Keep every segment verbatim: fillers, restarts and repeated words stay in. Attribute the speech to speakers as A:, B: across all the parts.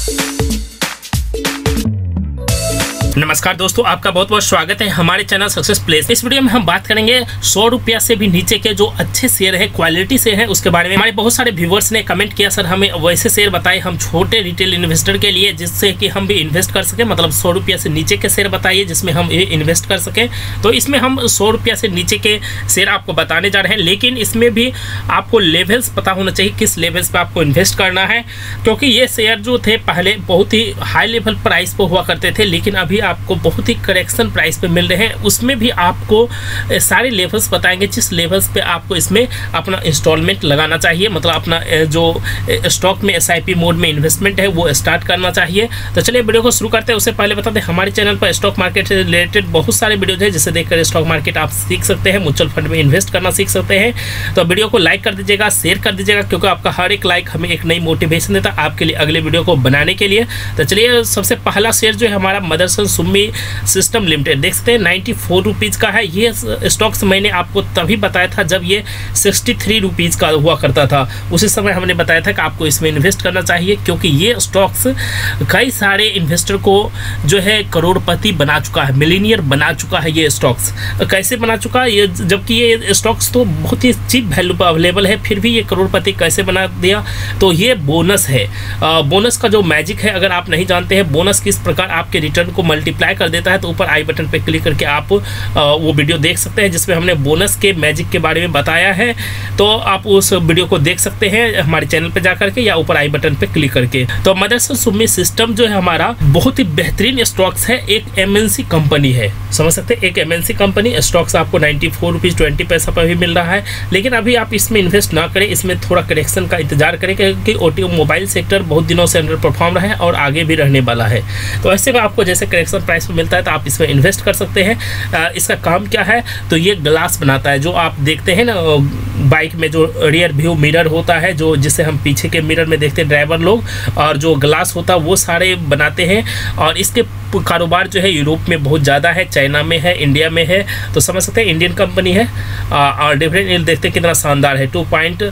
A: नमस्कार दोस्तों, आपका बहुत बहुत स्वागत है हमारे चैनल सक्सेस प्लेस। इस वीडियो में हम बात करेंगे सौ रुपया से भी नीचे के जो अच्छे शेयर है, क्वालिटी से है, उसके बारे में। हमारे बहुत सारे व्यूवर्स ने कमेंट किया, सर हमें वैसे शेयर बताइए हम छोटे रिटेल इन्वेस्टर के लिए, जिससे कि हम भी इन्वेस्ट कर सके। मतलब सौ रुपया से नीचे के शेयर बताइए जिसमें हम इन्वेस्ट कर सकें। तो इसमें हम सौ रुपया से नीचे के शेयर आपको बताने जा रहे हैं, लेकिन इसमें भी आपको लेवल्स पता होना चाहिए किस लेवल्स पे आपको इन्वेस्ट करना है, क्योंकि ये शेयर जो थे पहले बहुत ही हाई लेवल प्राइस पर हुआ करते थे, लेकिन अभी आपको बहुत ही करेक्शन प्राइस पे मिल रहे हैं। उसमें भी आपको सारे लेवल्स बताएंगे जिस लेवल्स पे आपको इसमें अपना इंस्टॉलमेंट लगाना चाहिए, मतलब अपना जो स्टॉक में एस आई पी मोड में इन्वेस्टमेंट है वो स्टार्ट करना चाहिए। तो चलिए वीडियो को शुरू करते हैं। उससे पहले बता दें हमारे चैनल पर स्टॉक मार्केट से रिलेटेड बहुत सारे वीडियोज हैं जिसे देखकर स्टॉक मार्केट आप सीख सकते हैं, म्यूचुअल फंड में इन्वेस्ट करना सीख सकते हैं। तो वीडियो को लाइक कर दीजिएगा, शेयर कर दीजिएगा, क्योंकि आपका हर एक लाइक हमें एक नई मोटिवेशन देता है आपके लिए अगले वीडियो को बनाने के लिए। तो चलिए सबसे पहला शेयर जो है हमारा मदरसन सुम्मी सिस्टम लिमिटेड, देख सकते हैं नाइन्टी फोर रुपीज़ का है। ये स्टॉक्स मैंने आपको तभी बताया था जब ये सिक्सटी थ्री रुपीज़ का हुआ करता था। उसी समय हमने बताया था कि आपको इसमें इन्वेस्ट करना चाहिए, क्योंकि ये स्टॉक्स कई सारे इन्वेस्टर को जो है करोड़पति बना चुका है, मिलीनियर बना चुका है। ये स्टॉक्स कैसे बना चुका है ये, जबकि ये स्टॉक्स तो बहुत ही चीप वैल्यू पर अवेलेबल है, फिर भी ये करोड़पति कैसे बना दिया? तो ये बोनस है। बोनस का जो मैजिक है, अगर आप नहीं जानते हैं बोनस किस प्रकार आपके रिटर्न को मल्टीप्लाई कर देता है, तो ऊपर आई बटन पे क्लिक करके आप वो वीडियो देख सकते हैं जिसमें हमने बोनस के मैजिक के बारे में बताया है। तो आप उस वीडियो को देख सकते हैं हमारे चैनल पे जाकर के या ऊपर आई बटन पे क्लिक करके। तो मदरसन सुम्मी सिस्टम जो है हमारा बहुत ही बेहतरीन स्टॉक्स है, एक एम एन सी कंपनी है, समझ सकते हैं, एक M N C company. Stocks आपको नाइन्टी फोर रुपीज़ ट्वेंटी पैसा पर भी मिल रहा है, लेकिन अभी आप इसमें इन्वेस्ट ना करें, इसमें थोड़ा करेक्शन का इंतजार करें, क्योंकि ऑटो मोबाइल सेक्टर बहुत दिनों से अंडर परफॉर्म रहा है और आगे भी रहने वाला है। तो ऐसे में आपको जैसे करेक्शन प्राइस में मिलता है तो आप इसमें इन्वेस्ट कर सकते हैं। आ, इसका काम क्या है? तो ये ग्लास बनाता है, जो आप देखते हैं ना बाइक में जो रियर व्यू मिरर होता है, जो जिसे हम पीछे के मिरर में देखते हैं ड्राइवर लोग, और जो ग्लास होता है वो सारे बनाते हैं। और इसके कारोबार जो है यूरोप में बहुत ज़्यादा है, चाइना में है, इंडिया में है। तो समझ सकते हैं इंडियन कंपनी है। आ, और डिविडेंड यील्ड देखते हैं कितना शानदार है, two point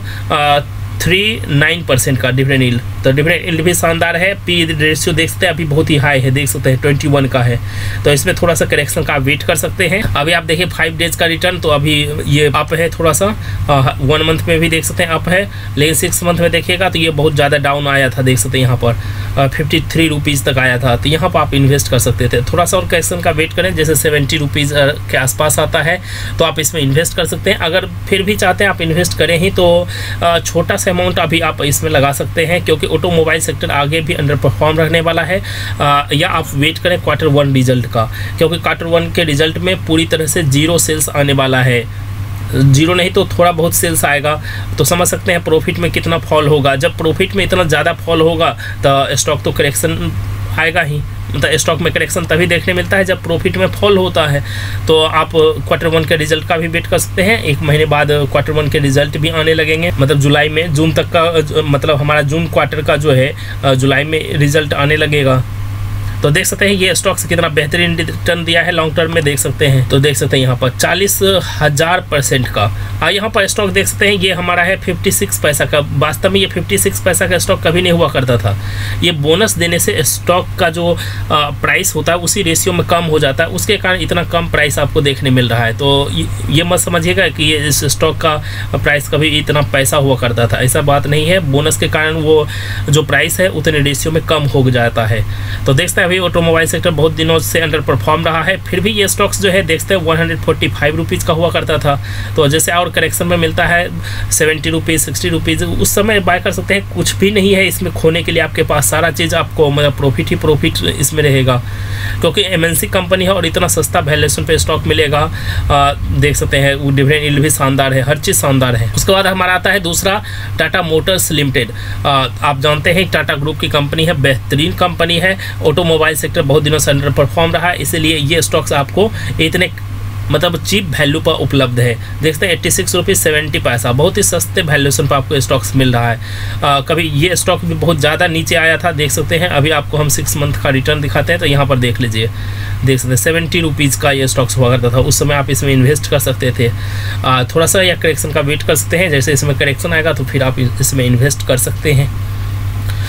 A: three nine percent का डिविडेंड यील्ड। तो डिविडेंड यील्ड भी शानदार है। पी रेशियो देख सकते हैं अभी बहुत ही हाई है, देख सकते हैं ट्वेंटी वन का है। तो इसमें थोड़ा सा करेक्शन का वेट कर सकते हैं। अभी आप देखिए फाइव डेज का रिटर्न, तो अभी ये अप है थोड़ा सा, वन मंथ में भी देख सकते हैं अप है, लेकिन सिक्स मंथ में देखिएगा तो ये बहुत ज़्यादा डाउन आया था, देख सकते हैं यहाँ पर फिफ्टी थ्री रुपीज़ तक आया था। तो यहाँ पर आप इन्वेस्ट कर सकते थे। थोड़ा सा और करेक्शन का वेट करें, जैसे सेवेंटी रुपीज़ के आसपास आता है तो आप इसमें इन्वेस्ट कर सकते हैं। अगर फिर भी चाहते हैं आप इन्वेस्ट करें ही तो छोटा सा अमाउंट अभी आप इसमें लगा सकते हैं, क्योंकि ऑटोमोबाइल सेक्टर आगे भी अंडर परफॉर्म रहने वाला है। आ, या आप वेट करें क्वार्टर वन रिजल्ट का, क्योंकि क्वार्टर वन के रिजल्ट में पूरी तरह से जीरो सेल्स आने वाला है। जीरो नहीं तो थोड़ा बहुत सेल्स आएगा, तो समझ सकते हैं प्रॉफिट में कितना फॉल होगा। जब प्रॉफिट में इतना ज़्यादा फॉल होगा तो स्टॉक तो करेक्शन आएगा ही, मतलब स्टॉक में करेक्शन तभी देखने मिलता है जब प्रॉफिट में फॉल होता है। तो आप क्वार्टर वन के रिजल्ट का भी वेट कर सकते हैं। एक महीने बाद क्वार्टर वन के रिजल्ट भी आने लगेंगे, मतलब जुलाई में, जून तक का, मतलब हमारा जून क्वार्टर का जो है जुलाई में रिजल्ट आने लगेगा। तो देख सकते हैं ये स्टॉक से कितना बेहतरीन रिटर्न दिया है लॉन्ग टर्म में, देख सकते हैं। तो देख सकते हैं यहाँ पर चालीस हज़ार परसेंट का। और यहाँ पर स्टॉक देख सकते हैं ये हमारा है फिफ्टी सिक्स पैसा का। वास्तव में ये फिफ्टी सिक्स पैसा का स्टॉक कभी नहीं हुआ करता था। ये बोनस देने से स्टॉक का जो आ, प्राइस होता है उसी रेशियो में कम हो जाता है, उसके कारण इतना कम प्राइस आपको देखने मिल रहा है। तो ये मत समझिएगा कि ये इस स्टॉक का प्राइस कभी इतना पैसा हुआ करता था, ऐसा बात नहीं है। बोनस के कारण वो जो प्राइस है उतने रेशियो में कम हो जाता है। तो देखते हैं अभी ऑटोमोबाइल सेक्टर बहुत दिनों से अंडर परफॉर्म रहा है, फिर भी ये स्टॉक्स जो है देखते हैं one hundred forty five rupees का हुआ करता था। तो जैसे और करेक्शन में मिलता है सेवेंटी रुपीज़ सिक्सटी रुपीज़, उस समय बाय कर सकते हैं। कुछ भी नहीं है इसमें खोने के लिए, आपके पास सारा चीज़ आपको मतलब प्रॉफिट ही प्रॉफिट इसमें रहेगा, क्योंकि एम एन सी कंपनी है और इतना सस्ता वैल्यूएशन पे स्टॉक मिलेगा। आ, देख सकते हैं वो डिविडेंड यील्ड भी शानदार है, हर चीज़ शानदार है। उसके बाद हमारा आता है दूसरा टाटा मोटर्स लिमिटेड। आप जानते हैं टाटा ग्रुप की कंपनी है, बेहतरीन कंपनी है। ऑटोमोबाइल सेक्टर बहुत दिनों से अंडर परफॉर्म रहा है, इसलिए ये स्टॉक्स आपको इतने मतलब चीप वैल्यू पर उपलब्ध है। देखते हैं एट्टी सिक्स रुपीज़ सेवेंटी पैसा, बहुत ही सस्ते वैल्यूएशन पर आपको स्टॉक्स मिल रहा है। आ, कभी ये स्टॉक भी बहुत ज़्यादा नीचे आया था, देख सकते हैं। अभी आपको हम सिक्स मंथ का रिटर्न दिखाते हैं, तो यहाँ पर देख लीजिए, देख सकते हैं सेवेंटी रुपीज़ का ये स्टॉक्स हुआ करता था। उस समय आप इसमें इन्वेस्ट कर सकते थे। आ, थोड़ा सा या करेक्शन का वेट कर सकते हैं, जैसे इसमें करेक्शन आएगा तो फिर आप इसमें इन्वेस्ट कर सकते हैं।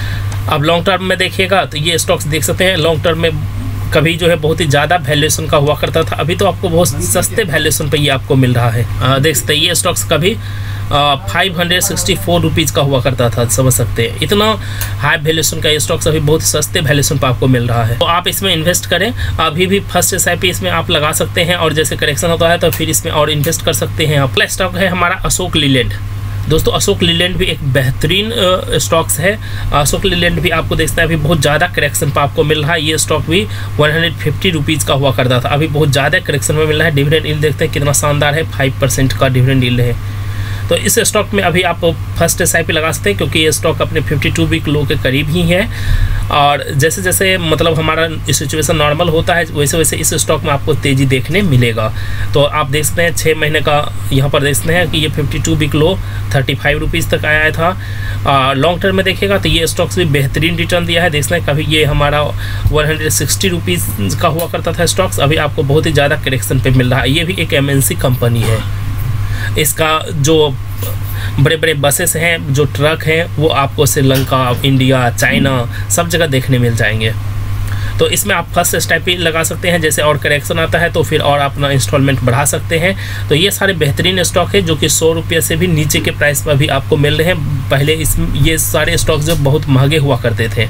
A: अब लॉन्ग टर्म में देखिएगा तो ये स्टॉक्स देख सकते हैं लॉन्ग टर्म में कभी जो है बहुत ही ज़्यादा वैल्यूएशन का हुआ करता था, अभी तो आपको बहुत सस्ते वैल्यूएशन पे ये आपको मिल रहा है। आ, देख सकते हैं ये स्टॉक्स कभी five hundred sixty four rupees का हुआ करता था, समझ सकते हैं इतना हाई वैल्यूएशन का ये स्टॉक्स अभी बहुत सस्ते वैल्यूएशन पे आपको मिल रहा है। तो आप इसमें इन्वेस्ट करें, अभी भी फर्स्ट एस आई पी इसमें आप लगा सकते हैं और जैसे करेक्शन होता है तो फिर इसमें और इन्वेस्ट कर सकते हैं। अगला स्टॉक है हमारा अशोक लीलैंड। दोस्तों अशोक लीलैंड भी एक बेहतरीन स्टॉक्स है। अशोक लीलैंड भी आपको देखते हैं अभी बहुत ज़्यादा करेक्शन पर आपको मिल रहा है। ये स्टॉक भी वन हंड्रेड फिफ्टी रुपीज़ का हुआ करता था, अभी बहुत ज़्यादा करेक्शन में मिल रहा है। डिविडेंड यील्ड देखते हैं कितना शानदार है, फाइव परसेंट का डिविडेंड यील्ड है। तो इस स्टॉक में अभी आप फर्स्ट एस आई पी लगा सकते हैं क्योंकि ये स्टॉक अपने फिफ्टी टू वीक लो के करीब ही है और जैसे जैसे मतलब हमारा सिचुएशन नॉर्मल होता है वैसे वैसे इस स्टॉक में आपको तेज़ी देखने मिलेगा। तो आप देख सकते हैं छः महीने का यहाँ पर देख सकते हैं कि ये fifty two week low thirty five rupees तक आया था। लॉन्ग टर्म में देखिएगा तो ये स्टॉक्स भी बेहतरीन रिटर्न दिया है। देख सकते हैं कभी ये हमारा वन हंड्रेड सिक्सटी रुपीज़ का हुआ करता था स्टॉक्स, अभी आपको बहुत ही ज़्यादा करेक्शन पे मिल रहा है। ये भी एक एम एन सी कंपनी है, इसका जो बड़े बड़े बसेस हैं, जो ट्रक हैं, वो आपको श्रीलंका, इंडिया, चाइना सब जगह देखने मिल जाएंगे। तो इसमें आप फर्स्ट एस आई पी लगा सकते हैं, जैसे और करेक्शन आता है तो फिर और अपना इंस्टॉलमेंट बढ़ा सकते हैं। तो ये सारे बेहतरीन स्टॉक है जो कि सौ रुपये से भी नीचे के प्राइस पर भी आपको मिल रहे हैं। पहले इस ये सारे स्टॉक जो बहुत महंगे हुआ करते थे।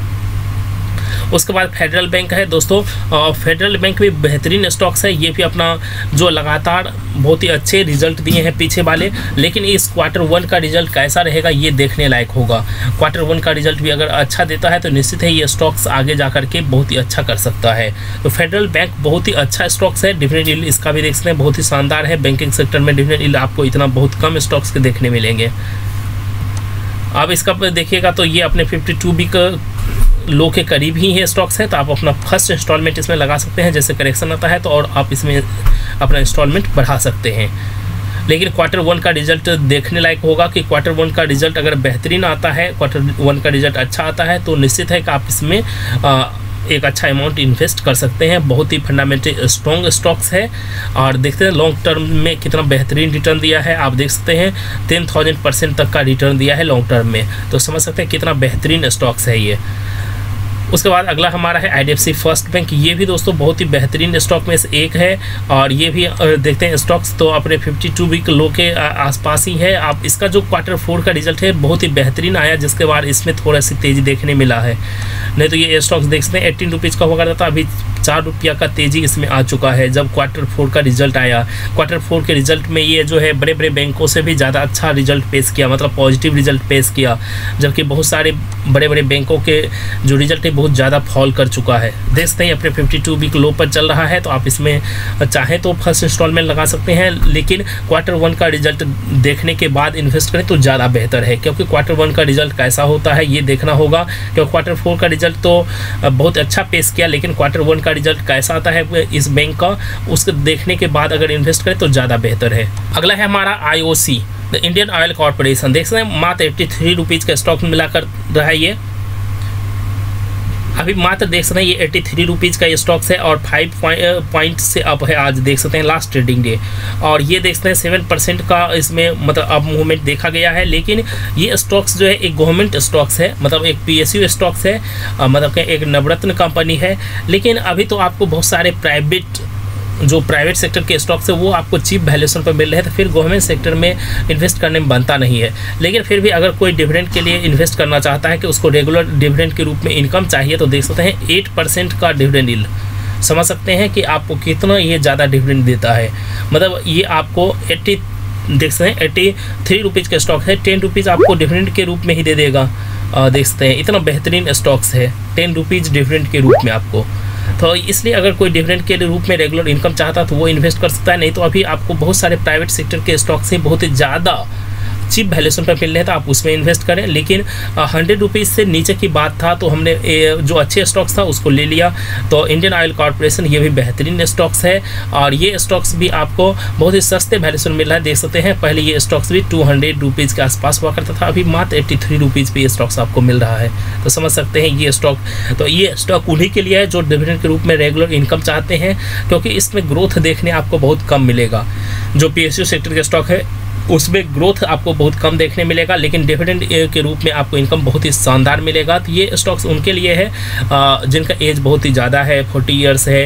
A: उसके बाद फेडरल बैंक है दोस्तों, फेडरल बैंक भी बेहतरीन स्टॉक्स है। ये भी अपना जो लगातार बहुत ही अच्छे रिजल्ट दिए हैं पीछे वाले, लेकिन इस क्वार्टर वन का रिजल्ट कैसा रहेगा ये देखने लायक होगा। क्वार्टर वन का रिजल्ट भी अगर अच्छा देता है तो निश्चित है ये स्टॉक्स आगे जा करके बहुत ही अच्छा कर सकता है। तो फेडरल बैंक बहुत ही अच्छा स्टॉक्स है। डिविडेंड यील्ड इसका भी देख सकते हैं बहुत ही शानदार है। बैंकिंग सेक्टर में डिविडेंड यील्ड आपको इतना बहुत कम स्टॉक्स के देखने मिलेंगे। अब इसका देखिएगा तो ये अपने फिफ्टी टू वीक लो के करीब ही है स्टॉक्स है, तो आप अपना फर्स्ट इंस्टॉलमेंट इसमें लगा सकते हैं। जैसे करेक्शन आता है तो और आप इसमें अपना इंस्टॉलमेंट बढ़ा सकते हैं। लेकिन क्वार्टर वन का रिजल्ट देखने लायक होगा कि क्वार्टर वन का रिजल्ट अगर बेहतरीन आता है, क्वार्टर वन का रिजल्ट अच्छा आता है तो निश्चित है कि आप इसमें आ, एक अच्छा अमाउंट इन्वेस्ट कर सकते हैं। बहुत ही फंडामेंटल स्ट्रॉन्ग स्टॉक्स है और देखते हैं लॉन्ग टर्म में कितना बेहतरीन रिटर्न दिया है। आप देख सकते हैं टेन थाउजेंड परसेंट तक का रिटर्न दिया है लॉन्ग टर्म में, तो समझ सकते हैं कितना बेहतरीन स्टॉक्स है ये। उसके बाद अगला हमारा है I D F C First Bank. ये भी दोस्तों बहुत ही बेहतरीन स्टॉक में से एक है और ये भी देखते हैं स्टॉक्स तो अपने फिफ्टी टू वीक लो के आसपास ही है। आप इसका जो क्वार्टर फोर का रिजल्ट है बहुत ही बेहतरीन आया, जिसके बाद इसमें थोड़ा सी तेज़ी देखने मिला है। नहीं तो ये स्टॉक्स देख सकते हैं एटीन रुपीज़ का हुआ करता था, अभी चार रुपया का तेज़ी इसमें आ चुका है जब क्वार्टर फोर का रिजल्ट आया। क्वार्टर फोर के रिजल्ट में ये जो है बड़े बड़े बैंकों से भी ज़्यादा अच्छा रिजल्ट पेश किया, मतलब पॉजिटिव रिजल्ट पेश किया, जबकि बहुत सारे बड़े बड़े बैंकों के जो रिजल्ट है बहुत ज़्यादा फॉल कर चुका है। देखते हैं अपने फिफ्टी टू वीक लो पर चल रहा है, तो आप इसमें चाहें तो फर्स्ट इंस्टॉलमेंट लगा सकते हैं, लेकिन क्वार्टर वन का रिजल्ट देखने के बाद इन्वेस्ट करें तो ज़्यादा बेहतर है, क्योंकि क्वार्टर वन का रिजल्ट कैसा होता है ये देखना होगा। क्योंकि क्वार्टर फोर का रिजल्ट तो बहुत अच्छा पेश किया, लेकिन क्वार्टर वन का रिजल्ट कैसा आता है इस बैंक का, उसको देखने के बाद अगर इन्वेस्ट करें तो ज़्यादा बेहतर है। अगला है हमारा I O C, the Indian Oil Corporation. देख सकते हैं मात्र एट्टी थ्री रुपीज़ का स्टॉक मिलाकर रहा है ये, अभी मात्र देख सकते हैं ये एट्टी थ्री रुपीज़ का ये स्टॉक्स है और फाइव पॉइंट से अप है आज, देख सकते हैं लास्ट ट्रेडिंग डे। और ये देख सकते हैं सेवन परसेंट का इसमें मतलब अप मूवमेंट देखा गया है। लेकिन ये स्टॉक्स जो है एक गवर्नमेंट स्टॉक्स है, मतलब एक पी एस यू स्टॉक्स है, मतलब कि एक नवरत्न कंपनी है। लेकिन अभी तो आपको बहुत सारे प्राइवेट जो प्राइवेट सेक्टर के स्टॉक्स है वो आपको चीप वैल्यूएशन पर मिल रहे हैं, तो फिर गवर्नमेंट सेक्टर में इन्वेस्ट करने में बनता नहीं है। लेकिन फिर भी अगर कोई डिविडेंड के लिए इन्वेस्ट करना चाहता है कि उसको रेगुलर डिविडेंड के रूप में इनकम चाहिए, तो देख सकते हैं एट परसेंट का डिविडेंड यील्ड, समझ सकते हैं कि आपको कितना ये ज़्यादा डिविडेंड देता है। मतलब ये आपको एट्टी देख सकते हैं एट्टी थ्री रुपीज़ का स्टॉक है, टेन रुपीज़ आपको डिविडेंड के रूप में ही दे देगा। आ, देख सकते हैं इतना बेहतरीन स्टॉक्स है, टेन रुपीज़ डिविडेंड के रूप में आपको। तो इसलिए अगर कोई डिविडेंड के रूप में रेगुलर इनकम चाहता तो वो इन्वेस्ट कर सकता है। नहीं तो अभी आपको बहुत सारे प्राइवेट सेक्टर के स्टॉक्स हैं बहुत ही ज़्यादा चीप वैल्यूएशन पर मिल रहे हैं, तो आप उसमें इन्वेस्ट करें। लेकिन हंड्रेड रुपीज़ से नीचे की बात था तो हमने जो अच्छे स्टॉक्स था उसको ले लिया। तो इंडियन ऑयल कॉर्पोरेशन ये भी बेहतरीन स्टॉक्स है और ये स्टॉक्स भी आपको बहुत ही सस्ते वैल्यूएशन मिल रहा है। देख सकते हैं पहले ये स्टॉक्स भी टू हंड्रेड रुपीज़ के आसपास हुआ करता था, अभी मात्र एट्टी थ्री रुपीज़ पे ये स्टॉक्स आपको मिल रहा है। तो समझ सकते हैं ये स्टॉक, तो ये स्टॉक उन्हीं के लिए है जो डिविडेंड के रूप में रेगुलर इनकम चाहते हैं, क्योंकि इसमें ग्रोथ देखने आपको बहुत कम मिलेगा। जो पी एस यू सेक्टर के स्टॉक है उसमें ग्रोथ आपको बहुत कम देखने मिलेगा, लेकिन डिविडेंड के रूप में आपको इनकम बहुत ही शानदार मिलेगा। तो ये स्टॉक्स उनके लिए है जिनका एज बहुत ही ज़्यादा है, फोर्टी ईयर्स है,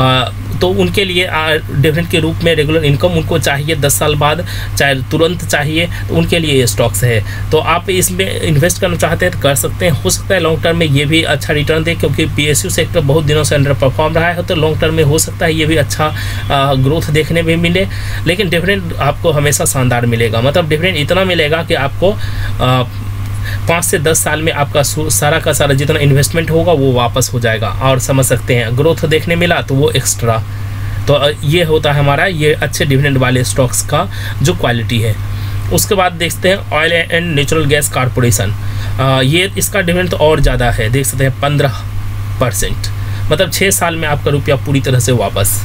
A: तो उनके लिए डिविडेंड के रूप में रेगुलर इनकम उनको चाहिए दस साल बाद, चाहे तुरंत चाहिए, तो उनके लिए ये स्टॉक्स है। तो आप इसमें इन्वेस्ट करना चाहते हैं तो कर सकते हैं। हो सकता है लॉन्ग टर्म में ये भी अच्छा रिटर्न दे, क्योंकि पीएसयू सेक्टर बहुत दिनों से अंडर परफॉर्म रहा है, तो लॉन्ग टर्म में हो सकता है ये भी अच्छा ग्रोथ देखने में मिले, लेकिन डिविडेंड आपको हमेशा शानदार मिलेगा। मतलब डिविडेंड इतना मिलेगा कि आपको आ, पाँच से दस साल में आपका सारा का सारा जितना इन्वेस्टमेंट होगा वो वापस हो जाएगा। और समझ सकते हैं ग्रोथ देखने मिला तो वो एक्स्ट्रा। तो ये होता है हमारा ये अच्छे डिविडेंड वाले स्टॉक्स का जो क्वालिटी है। उसके बाद देखते हैं Oil and Natural Gas Corporation, ये इसका डिविडेंड तो और ज़्यादा है, देख सकते हैं पंद्रह परसेंट, मतलब छः साल में आपका रुपया पूरी तरह से वापस।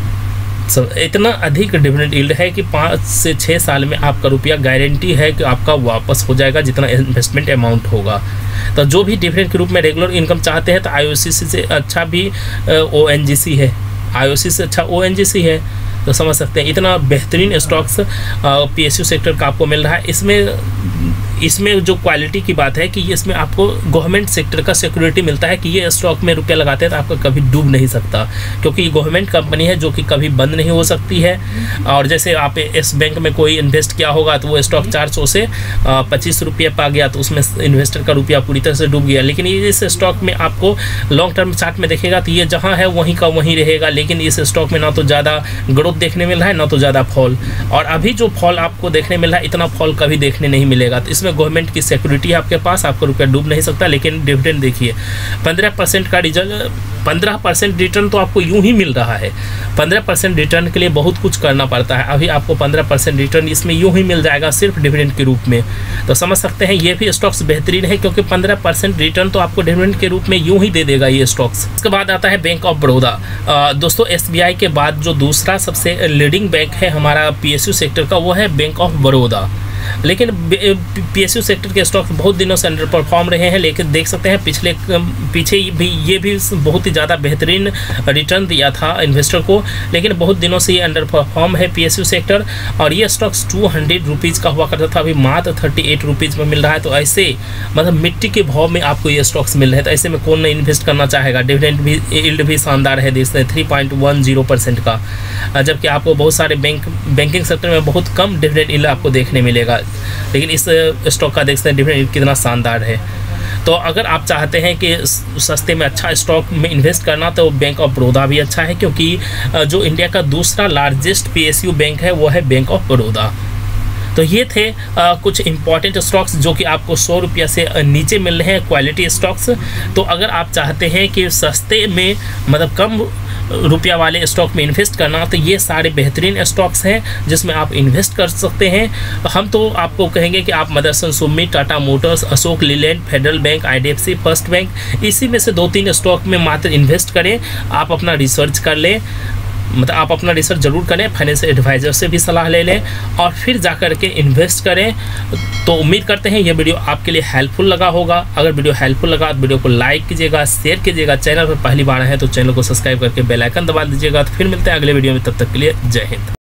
A: सब इतना अधिक डिविडेंड यील्ड है कि पाँच से छः साल में आपका रुपया गारंटी है कि आपका वापस हो जाएगा जितना इन्वेस्टमेंट अमाउंट होगा। तो जो भी डिविडेंड के रूप में रेगुलर इनकम चाहते हैं तो आईओसीसी से अच्छा भी ओएनजीसी है, आईओसी से अच्छा ओएनजीसी है। तो समझ सकते हैं इतना बेहतरीन स्टॉक्स पीएसयू सेक्टर का आपको मिल रहा है। इसमें इसमें जो क्वालिटी की बात है कि इसमें आपको गवर्नमेंट सेक्टर का सिक्योरिटी मिलता है कि ये स्टॉक में रुपया लगाते हैं तो आपका कभी डूब नहीं सकता, क्योंकि ये गवर्नमेंट कंपनी है जो कि कभी बंद नहीं हो सकती है। और जैसे आप इस बैंक में कोई इन्वेस्ट किया होगा तो वो स्टॉक चार सौ से पच्चीस रुपये पा गया तो उसमें इन्वेस्टर का रुपया पूरी तरह से डूब गया। लेकिन ये इस स्टॉक में आपको लॉन्ग टर्म चार्ट में देखेगा तो ये जहाँ है वहीं का वहीं रहेगा, लेकिन इस स्टॉक में ना तो ज़्यादा ग्रोथ देखने मिल रहा है ना तो ज़्यादा फॉल। और अभी जो फॉल आपको देखने मिल रहा है इतना फॉल कभी देखने नहीं मिलेगा। तो इसमें गवर्नमेंट की सिक्योरिटी है आपके पास, आपका रुपया डूब नहीं सकता। लेकिन डिविडेंड देखिए पंद्रह परसेंट का रिजल्ट, पंद्रह परसेंट रिटर्न तो आपको यूं ही मिल रहा है। पंद्रह परसेंट रिटर्न के लिए बहुत कुछ करना पड़ता है, अभी आपको पंद्रह परसेंट रिटर्न इसमें यूं ही मिल जाएगा सिर्फ डिविडेंड के रूप में। तो समझ सकते हैं ये भी स्टॉक्स बेहतरीन है, क्योंकि पंद्रह परसेंट रिटर्न तो आपको डिविडेंड के रूप में यूं ही दे देगा ये स्टॉक्स। उसके बाद आता है बैंक ऑफ बड़ौदा। दोस्तों एसबीआई के बाद जो दूसरा सबसे लीडिंग बैंक है हमारा पीएसयू सेक्टर का वो है बैंक ऑफ बड़ौदा। लेकिन पीएसयू सेक्टर के स्टॉक्स बहुत दिनों से अंडर परफॉर्म रहे हैं, लेकिन देख सकते हैं पिछले पीछे भी ये भी बहुत ही ज़्यादा बेहतरीन रिटर्न दिया था इन्वेस्टर को, लेकिन बहुत दिनों से ये अंडर परफॉर्म है पीएसयू सेक्टर। और ये स्टॉक्स टू हंड्रेड रुपीज़ का हुआ करता था, अभी मात्र थर्टी एट रुपीज़ में मिल रहा है। तो ऐसे मतलब मिट्टी के भाव में आपको ये स्टॉक्स मिल रहे हैं, तो ऐसे में कौन नहीं इन्वेस्ट करना चाहेगा। डिविडेंड भी यील्ड भी शानदार है, देख सकते हैं three point one zero percent का, जबकि आपको बहुत सारे बैंक बैंकिंग सेक्टर में बहुत कम डिविडेंड यील्ड आपको देखने मिलेगा, लेकिन इस स्टॉक का देख सकते हैं डिविडेंड कितना शानदार है। तो अगर आप चाहते हैं कि सस्ते में अच्छा स्टॉक में इन्वेस्ट करना तो बैंक ऑफ बड़ौदा भी अच्छा है, क्योंकि जो इंडिया का दूसरा लार्जेस्ट पीएसयू बैंक है वो है बैंक ऑफ बड़ौदा। तो ये थे आ, कुछ इंपॉर्टेंट स्टॉक्स जो कि आपको सौ रुपया से नीचे मिल रहे हैं, क्वालिटी स्टॉक्स। तो अगर आप चाहते हैं कि सस्ते में मतलब कम रुपया वाले स्टॉक में इन्वेस्ट करना तो ये सारे बेहतरीन स्टॉक्स हैं जिसमें आप इन्वेस्ट कर सकते हैं। हम तो आपको कहेंगे कि आप Motherson Sumi, Tata Motors, Ashok Leyland, Federal Bank, IDFC First Bank, इसी में से दो तीन स्टॉक में मात्र इन्वेस्ट करें। आप अपना रिसर्च कर लें, मतलब आप अपना रिसर्च जरूर करें, फाइनेंशियल एडवाइज़र से भी सलाह ले लें और फिर जा कर के इन्वेस्ट करें। तो उम्मीद करते हैं ये वीडियो आपके लिए हेल्पफुल लगा होगा। अगर वीडियो हेल्पफुल लगा तो वीडियो को लाइक कीजिएगा, शेयर कीजिएगा। चैनल पर पहली बार है तो चैनल को सब्सक्राइब करके बेल आइकन दबा दीजिएगा। तो फिर मिलते हैं अगले वीडियो में, तब तक के लिए जय हिंद।